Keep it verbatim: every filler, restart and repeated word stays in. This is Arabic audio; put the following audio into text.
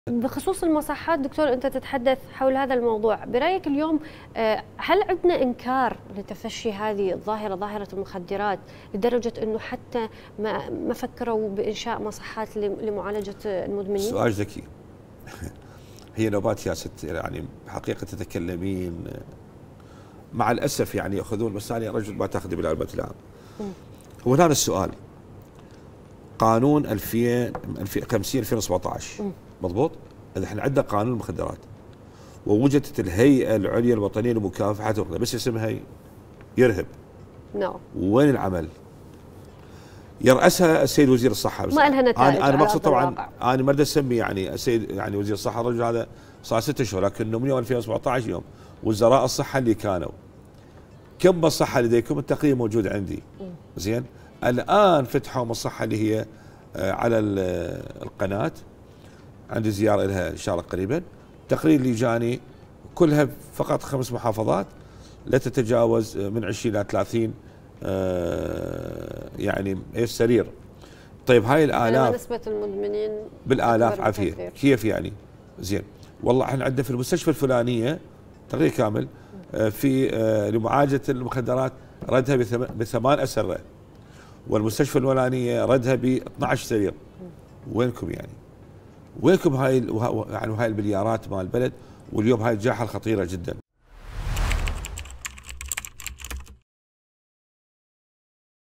بخصوص المصحات دكتور، أنت تتحدث حول هذا الموضوع، برأيك اليوم هل عندنا إنكار لتفشي هذه الظاهرة، ظاهرة المخدرات، لدرجة أنه حتى ما ما فكروا بإنشاء مصحات لمعالجة المدمنين؟ سؤال ذكي. هي نوبات يا ست، يعني حقيقة تتكلمين مع الأسف، يعني يأخذون، بس أنا رجل ما تأخذي بالعلبة العام. هو الآن السؤال قانون ألفين خمسين ألفين وسبعطعش مضبوط؟ الحين عندنا قانون المخدرات، ووجدت الهيئة العليا الوطنية لمكافحة المخدرات، بس اسمها يرهب. نعم. وين العمل؟ يرأسها السيد وزير الصحة. ما لها نتائج. أنا أنا مقصود طبعا، أنا ما بدي أسمي يعني السيد يعني وزير الصحة، الرجل هذا صار ست أشهر، لكنه من يوم ألفين وسبعطعش يوم وزراء الصحة اللي كانوا، كم مصحة لديكم؟ التقرير موجود عندي. زين؟ الآن فتحوا مصحة اللي هي على القناة، عندي زيارة لها إن شاء الله قريبا. التقرير اللي جاني كلها فقط خمس محافظات لا تتجاوز من عشرين إلى ثلاثين يعني سرير. طيب هاي الآلاف، نسبة المدمنين بالآلاف عافية، كيف يعني؟ زين، والله احنا عندنا في المستشفى الفلانية تقرير كامل في لمعالجة المخدرات ردها بثمان أسرة، والمستشفى الفلانية ردها ب اثنعش سرير. وينكم يعني؟ وينكم هاي يعني هاي المليارات مال البلد؟ واليوم هاي الجائحة الخطيرة جدا.